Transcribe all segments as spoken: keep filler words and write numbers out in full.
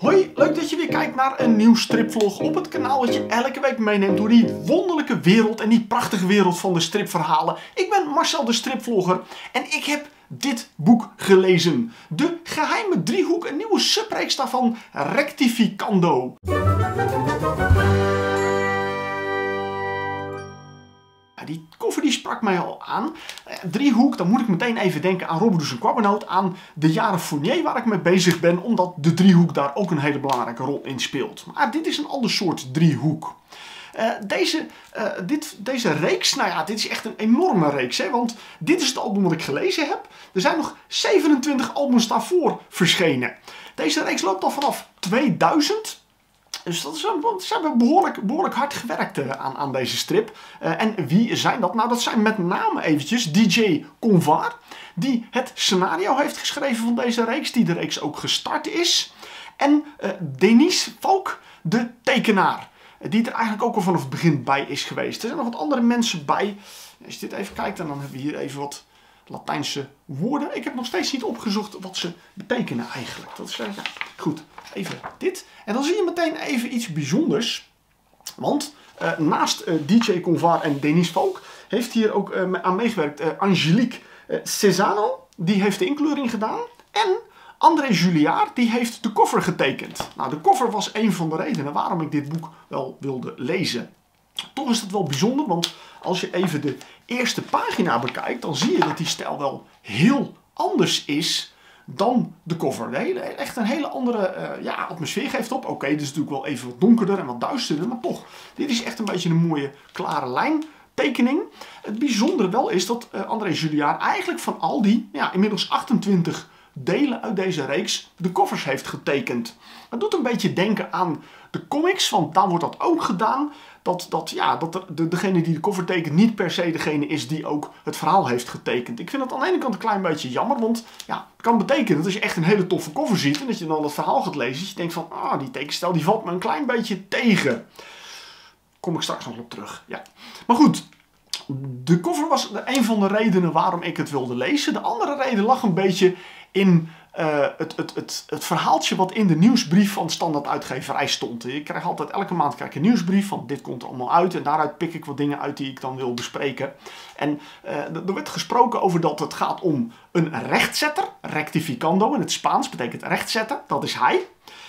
Hoi, leuk dat je weer kijkt naar een nieuw stripvlog op het kanaal dat je elke week meeneemt door die wonderlijke wereld en die prachtige wereld van de stripverhalen. Ik ben Marcel de stripvlogger en ik heb dit boek gelezen. De Geheime Driehoek, een nieuwe subreeks daarvan, Rectificando. Die cover die sprak mij al aan. Driehoek, dan moet ik meteen even denken aan Robberdoes en Kwabbernoot, aan de jaren Fournier waar ik mee bezig ben, omdat de driehoek daar ook een hele belangrijke rol in speelt. Maar dit is een ander soort driehoek. Uh, deze, uh, dit, deze reeks, nou ja, dit is echt een enorme reeks, hè, want dit is het album wat ik gelezen heb. Er zijn nog zevenentwintig albums daarvoor verschenen. Deze reeks loopt al vanaf tweeduizend. Dus dat is, ze hebben behoorlijk, behoorlijk hard gewerkt uh, aan, aan deze strip. Uh, en wie zijn dat? Nou, dat zijn met name eventjes D J Convar, die het scenario heeft geschreven van deze reeks, die de reeks ook gestart is. En uh, Denise Valk, de tekenaar, die er eigenlijk ook al vanaf het begin bij is geweest. Er zijn nog wat andere mensen bij. Als je dit even kijkt, en dan hebben we hier even wat Latijnse woorden. Ik heb nog steeds niet opgezocht wat ze betekenen eigenlijk. Dat is uh, ja, goed. Even dit. En dan zie je meteen even iets bijzonders. Want uh, naast uh, D J Convar en Denise Valk heeft hier ook uh, aan meegewerkt uh, Angelique uh, Cesano. Die heeft de inkleuring gedaan. En André Juliard, die heeft de cover getekend. Nou, de cover was een van de redenen waarom ik dit boek wel wilde lezen. Toch is het wel bijzonder, want als je even de eerste pagina bekijkt, dan zie je dat die stijl wel heel anders is dan de cover. De hele, echt een hele andere uh, ja, atmosfeer geeft op. Oké, okay, dit is natuurlijk wel even wat donkerder en wat duisterder, maar toch, dit is echt een beetje een mooie klare lijntekening. Het bijzondere wel is dat uh, André Juliard eigenlijk van al die, ja, inmiddels achtentwintig delen uit deze reeks, de covers heeft getekend. Het doet een beetje denken aan de comics, want daar wordt dat ook gedaan. Dat, dat, ja, dat er, de, degene die de cover tekent niet per se degene is die ook het verhaal heeft getekend. Ik vind het aan de ene kant een klein beetje jammer, want ja, het kan betekenen dat als je echt een hele toffe cover ziet en dat je dan het verhaal gaat lezen, dat je denkt van, ah, die tekenstijl die valt me een klein beetje tegen. Kom ik straks nog op terug. Ja. Maar goed, de cover was een van de redenen waarom ik het wilde lezen. De andere reden lag een beetje in uh, het, het, het, het verhaaltje wat in de nieuwsbrief van Standaard Uitgeverij stond. Ik krijg altijd elke maand krijg ik een nieuwsbrief van dit komt er allemaal uit. En daaruit pik ik wat dingen uit die ik dan wil bespreken. En uh, er werd gesproken over dat het gaat om een rechtzetter. Rectificando in het Spaans betekent rechtzetter. Dat is hij.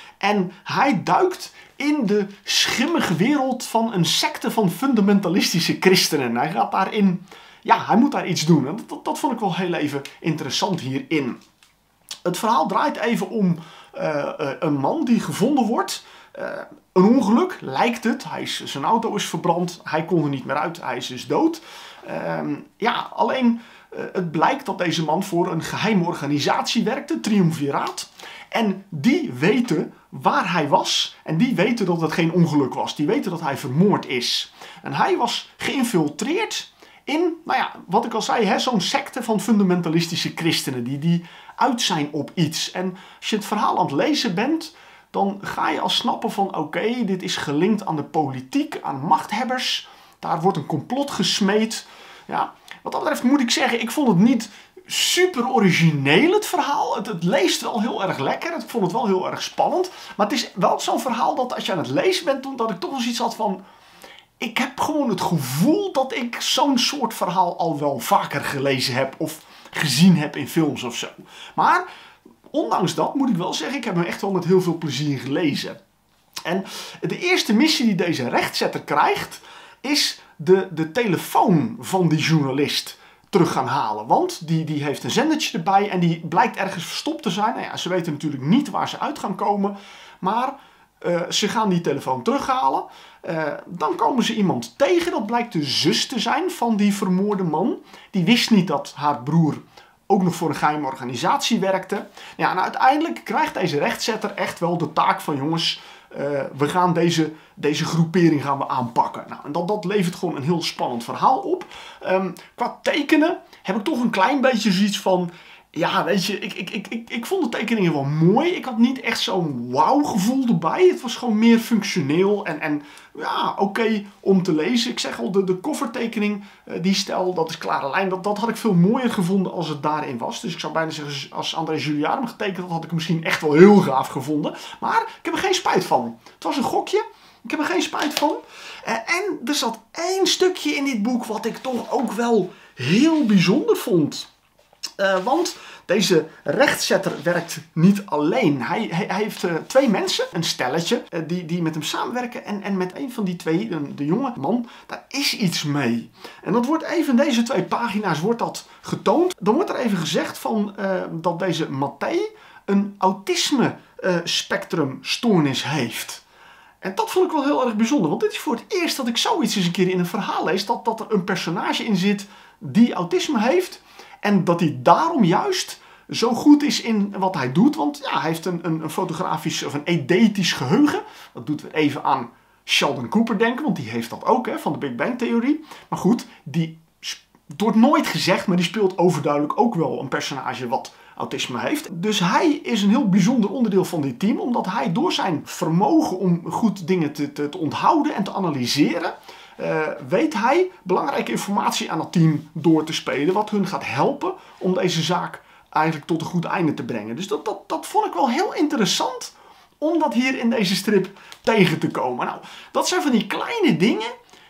En hij duikt in de schimmige wereld van een secte van fundamentalistische christenen. Hij gaat daarin, ja, hij moet daar iets doen. En dat, dat, dat vond ik wel heel even interessant hierin. Het verhaal draait even om uh, uh, een man die gevonden wordt. Uh, een ongeluk, lijkt het. Hij is, zijn auto is verbrand. Hij kon er niet meer uit. Hij is dus dood. Uh, ja, alleen uh, het blijkt dat deze man voor een geheime organisatie werkte, Triumviraat. En die weten waar hij was. En die weten dat het geen ongeluk was. Die weten dat hij vermoord is. En hij was geïnfiltreerd in, nou ja, wat ik al zei, zo'n secte van fundamentalistische christenen. Die, die uit zijn op iets. En als je het verhaal aan het lezen bent, dan ga je al snappen van oké, okay, dit is gelinkt aan de politiek, aan machthebbers. Daar wordt een complot gesmeed. Ja, wat dat betreft moet ik zeggen, ik vond het niet super origineel, het verhaal. Het, het leest wel heel erg lekker. Ik vond het wel heel erg spannend. Maar het is wel zo'n verhaal dat als je aan het lezen bent, dat ik toch eens iets had van, ik heb gewoon het gevoel dat ik zo'n soort verhaal al wel vaker gelezen heb of gezien heb in films of zo. Maar ondanks dat moet ik wel zeggen, ik heb hem echt wel met heel veel plezier gelezen. En de eerste missie die deze rechtzetter krijgt, is de, de telefoon van die journalist terug gaan halen. Want die, die heeft een zendertje erbij en die blijkt ergens verstopt te zijn. Nou ja, ze weten natuurlijk niet waar ze uit gaan komen, maar uh, ze gaan die telefoon terughalen. Uh, dan komen ze iemand tegen, dat blijkt de zus te zijn van die vermoorde man. Die wist niet dat haar broer ook nog voor een geheime organisatie werkte. Ja, en uiteindelijk krijgt deze rechtzetter echt wel de taak van jongens, uh, we gaan deze, deze groepering gaan we aanpakken. Nou, en dat, dat levert gewoon een heel spannend verhaal op. Um, qua tekenen heb ik toch een klein beetje zoiets van, Ja, weet je, ik, ik, ik, ik, ik vond de tekeningen wel mooi. Ik had niet echt zo'n wauw gevoel erbij. Het was gewoon meer functioneel en, en ja, oké okay om te lezen. Ik zeg al, de, de covertekening, uh, die stijl, dat is klare lijn. Dat, dat had ik veel mooier gevonden als het daarin was. Dus ik zou bijna zeggen, als André Juliard hem getekend had, had ik hem misschien echt wel heel gaaf gevonden. Maar ik heb er geen spijt van. Het was een gokje. Ik heb er geen spijt van. Uh, en er zat één stukje in dit boek wat ik toch ook wel heel bijzonder vond. Uh, want deze rechtzetter werkt niet alleen. Hij, hij, hij heeft uh, twee mensen, een stelletje, uh, die, die met hem samenwerken. En, en met een van die twee, de, de jonge man, daar is iets mee. En dat wordt even in deze twee pagina's wordt dat getoond. Dan wordt er even gezegd van, uh, dat deze Matthé een autisme uh, spectrumstoornis heeft. En dat vond ik wel heel erg bijzonder. Want dit is voor het eerst dat ik zoiets eens een keer in een verhaal lees. Dat, dat er een personage in zit die autisme heeft. En dat hij daarom juist zo goed is in wat hij doet. Want ja, hij heeft een, een, een fotografisch of een eidetisch geheugen. Dat doet weer even aan Sheldon Cooper denken. Want die heeft dat ook, hè, van de Big Bang Theorie. Maar goed, die het wordt nooit gezegd. Maar die speelt overduidelijk ook wel een personage wat autisme heeft. Dus hij is een heel bijzonder onderdeel van dit team. Omdat hij door zijn vermogen om goed dingen te, te, te onthouden en te analyseren... Uh, weet hij belangrijke informatie aan het team door te spelen. Wat hun gaat helpen om deze zaak eigenlijk tot een goed einde te brengen. Dus dat, dat, dat vond ik wel heel interessant om dat hier in deze strip tegen te komen. Nou, dat zijn van die kleine dingen.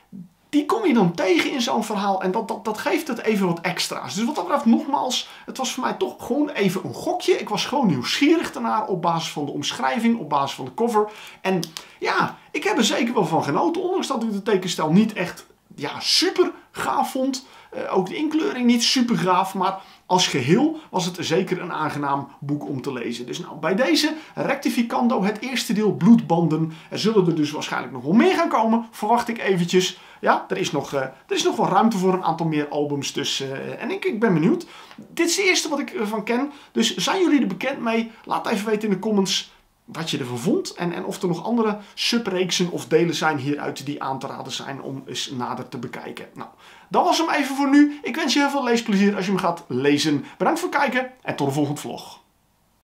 Die kom je dan tegen in zo'n verhaal. En dat, dat, dat geeft het even wat extra's. Dus wat dat betreft nogmaals. Het was voor mij toch gewoon even een gokje. Ik was gewoon nieuwsgierig daarnaar. Op basis van de omschrijving. Op basis van de cover. En ja, ik heb er zeker wel van genoten. Ondanks dat ik de tekenstijl niet echt ja, super gaaf vond. Uh, ook de inkleuring niet super gaaf. Maar als geheel was het zeker een aangenaam boek om te lezen. Dus nou, bij deze rectificando, het eerste deel bloedbanden. Er zullen er dus waarschijnlijk nog wel meer gaan komen. Verwacht ik eventjes. Ja, er is nog, uh, er is nog wel ruimte voor een aantal meer albums. Dus, uh, en ik, ik ben benieuwd. Dit is de eerste wat ik ervan ken. Dus zijn jullie er bekend mee? Laat even weten in de comments wat je ervan vond. En, en of er nog andere subreeksen of delen zijn hieruit die aan te raden zijn om eens nader te bekijken. Nou, dat was hem even voor nu. Ik wens je heel veel leesplezier als je hem gaat lezen. Bedankt voor het kijken en tot de volgende vlog.